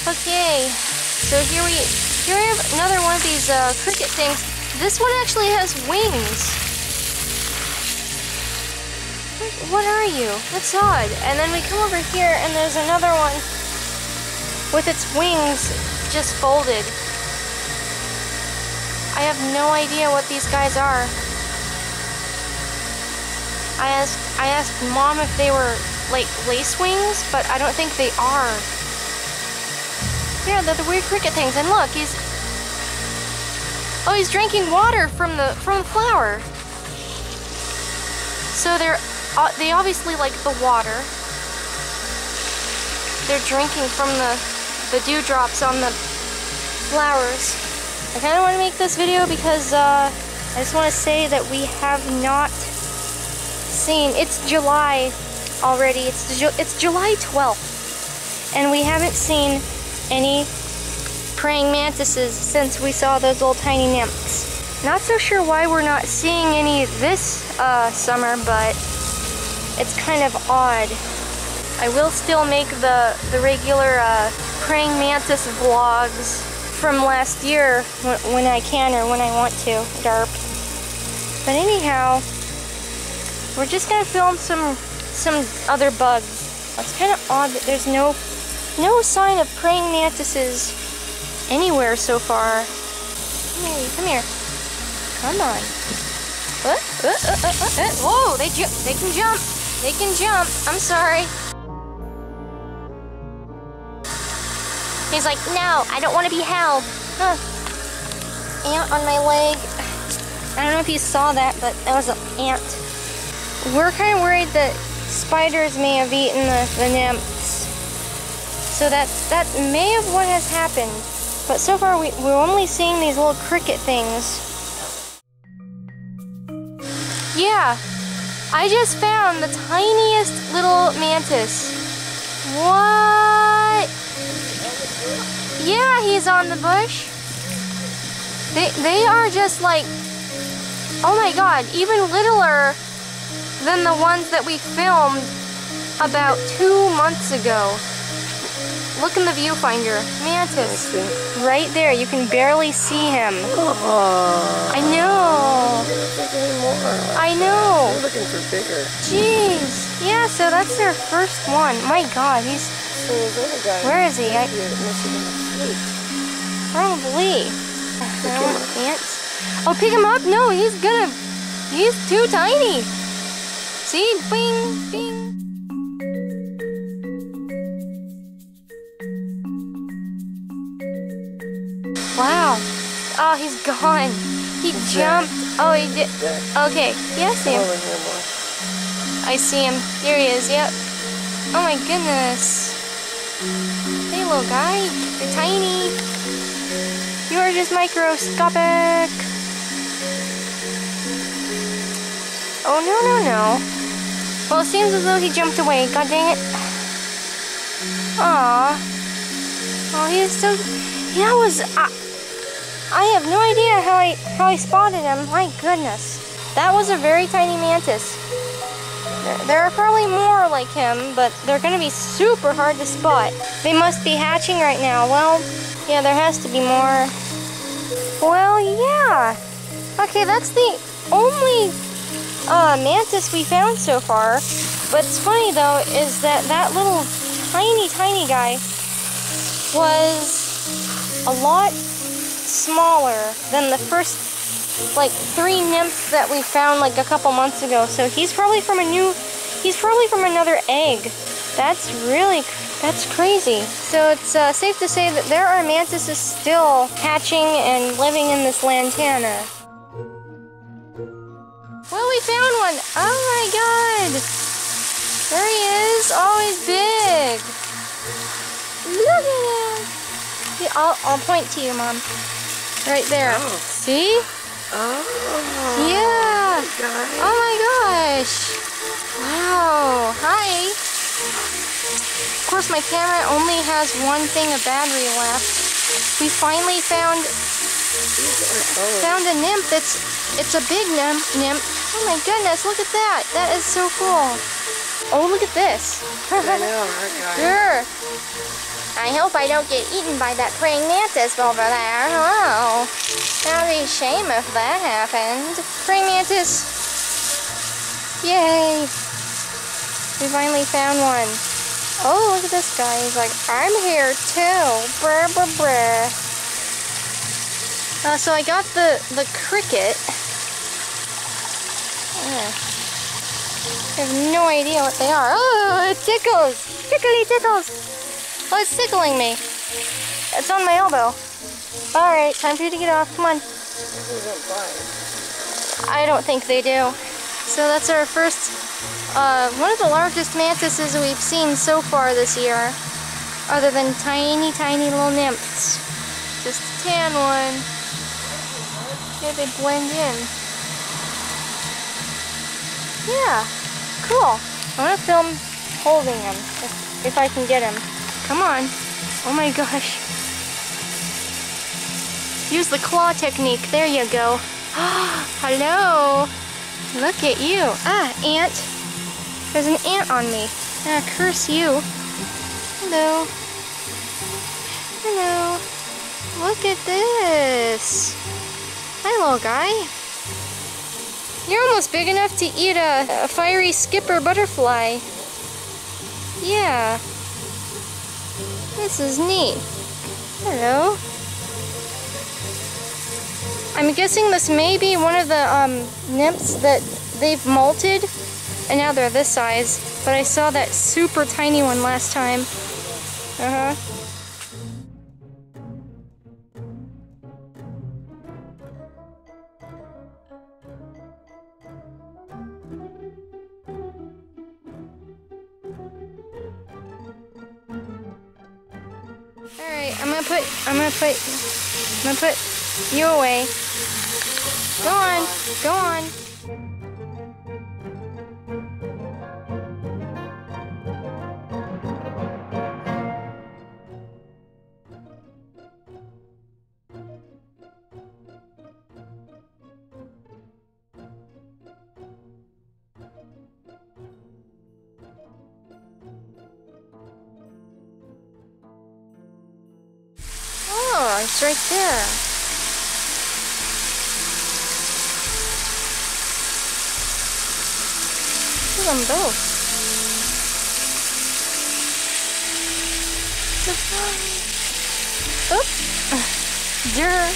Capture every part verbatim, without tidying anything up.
Okay, so here we here we have another one of these uh, cricket things. This one actually has wings. What are you? That's odd. And then we come over here and there's another one with its wings just folded. I have no idea what these guys are. I asked I asked Mom if they were like lace wings, but I don't think they are. Yeah, they're the weird cricket things. And look, he's oh, he's drinking water from the from the flower. So they're uh, they obviously like the water. They're drinking from the the dewdrops on the flowers. I kind of want to make this video because uh, I just want to say that we have not seen. It's July already. It's ju it's July twelfth, and we haven't seen any praying mantises since we saw those little tiny nymphs. Not so sure why we're not seeing any this uh, summer, but it's kind of odd. I will still make the, the regular uh, praying mantis vlogs from last year when, when I can or when I want to, derp. But anyhow, we're just gonna film some some other bugs. It's kind of odd that there's no no sign of praying mantises anywhere so far. Hey, come here. Come on. What? Uh, uh, uh, uh, uh. Whoa, they, ju they can jump. They can jump. I'm sorry. He's like, no, I don't want to be held. Huh. Ant on my leg. I don't know if you saw that, but that was an ant. We're kind of worried that spiders may have eaten the, the nymphs. So that, that may have what has happened. But so far, we, we're only seeing these little cricket things. Yeah, I just found the tiniest little mantis. What? Yeah, he's on the bush. They, they are just like, oh my god, even littler than the ones that we filmed about two months ago. Look in the viewfinder. Mantis. Right there. You can barely see him. Oh, I know. I know. You're looking for bigger. Jeez. Yeah, so that's their first one. My god, he's... So there's other guy. Where is he? I... Probably. Probably. I want ants. Oh, pick him up? No, he's gonna... He's too tiny. See? Bing, bing. Wow. Oh, he's gone. He jumped. Oh, he did. Okay. Yeah, I see him. I see him. There he is. Yep. Oh my goodness. Hey, little guy. You're tiny. You are just microscopic. Oh, no, no, no. Well, it seems as though he jumped away. God dang it. Aww. Oh, he is so... That was... Uh, I have no idea how I how I spotted him. My goodness. That was a very tiny mantis. There, there are probably more like him, but they're going to be super hard to spot. They must be hatching right now. Well, yeah, there has to be more. Well, yeah. Okay, that's the only uh, mantis we found so far. But it's funny, though, is that that little tiny, tiny guy was a lot smaller than the first like three nymphs that we found like a couple months ago. So he's probably from a new he's probably from another egg. That's really that's crazy. So it's uh, safe to say that there are mantises still hatching and living in this lantana. Well, we found one. Oh my god, there he is. Oh, he's big. Look at him. Yeah, I'll, I'll point to you, Mom. Right there. Oh. See? Oh. Yeah. God. Oh my gosh. Wow. Hi. Of course, my camera only has one thing of battery left. We finally found found a nymph. It's it's a big nymph. nymph. Oh my goodness! Look at that. That is so cool. Oh, look at this. I know. Okay. Sure. I hope I don't get eaten by that praying mantis over there. Oh, that'd be a shame if that happened. Praying mantis. Yay. We finally found one. Oh, look at this guy. He's like, I'm here too. Brr, brr, brr. Uh, so I got the, the cricket. Uh, I have no idea what they are. Oh, it tickles. Tickly tickles. Oh, it's tickling me. It's on my elbow. Alright, time for you to get off. Come on. I don't think they do. So that's our first, uh, one of the largest mantises we've seen so far this year. Other than tiny, tiny little nymphs. Just a tan one. Yeah, they blend in. Yeah, cool. I want to film holding him, if, if I can get him. Come on. Oh my gosh. Use the claw technique. There you go. Hello. Look at you. Ah, ant. There's an ant on me. Ah, curse you. Hello. Hello. Look at this. Hi, little guy. You're almost big enough to eat a, a fiery skipper butterfly. Yeah. This is neat. Hello. I'm guessing this may be one of the um, nymphs that they've molted, and now they're this size. But I saw that super tiny one last time. Uh-huh. Alright, I'm gonna put, I'm gonna put, I'm gonna put you away. Go on, go on. Oh, it's right there. Look at them both. Oop. Durr.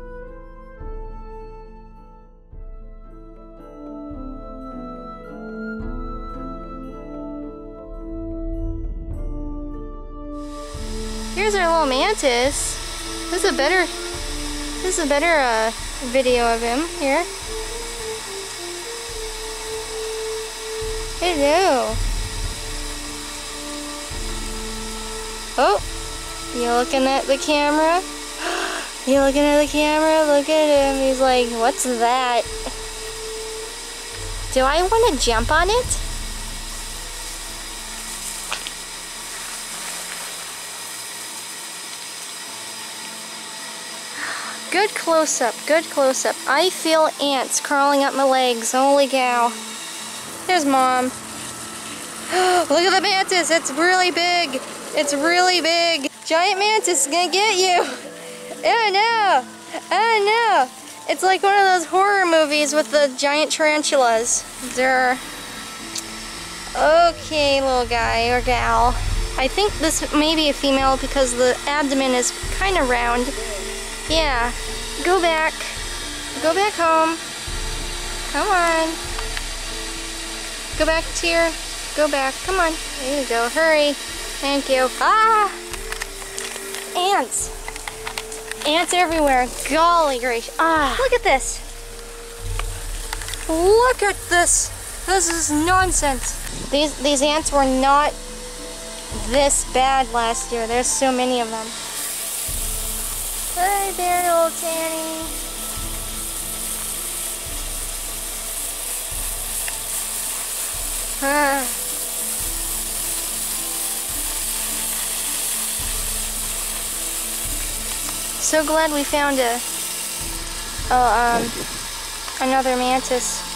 Here's our little mantis. This is a better, this is a better uh, video of him here. Hello. Oh, you looking at the camera? You looking at the camera? Look at him. He's like, what's that? Do I want to jump on it? Good close-up, good close-up. I feel ants crawling up my legs. Holy cow. There's Mom. Look at the mantis. It's really big. It's really big. Giant mantis is gonna get you. Oh no. Oh no. It's like one of those horror movies with the giant tarantulas. Durr. Okay, little guy or gal. I think this may be a female because the abdomen is kind of round. Yeah, go back. Go back home. Come on. Go back to your, go back. Come on. There you go. Hurry. Thank you. Ah! Ants. Ants everywhere. Golly gracious. Ah, look at this. Look at this. This is nonsense. These, these ants were not this bad last year. There's so many of them. Hi there, old Tanny. Ah. So glad we found a, oh, um, another mantis.